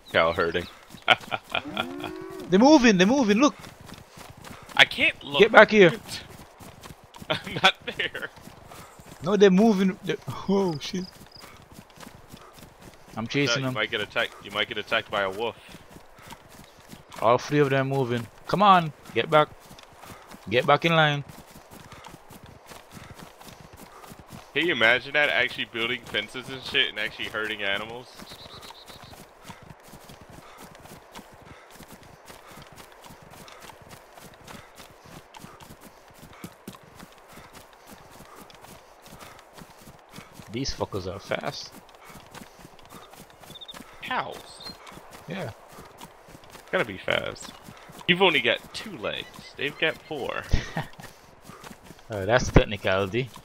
Cow herding. They're moving, look! I can't look. Get back here! I'm not there. No, they're moving. Oh shit. I'm chasing them. You might get attacked. You might get attacked by a wolf. All three of them moving. Come on, get back. Get back in line. Can you imagine that? Actually building fences and shit and actually herding animals? These fuckers are fast. Cows. Yeah. Gotta be fast. You've only got 2 legs. They've got 4. That's the technicality.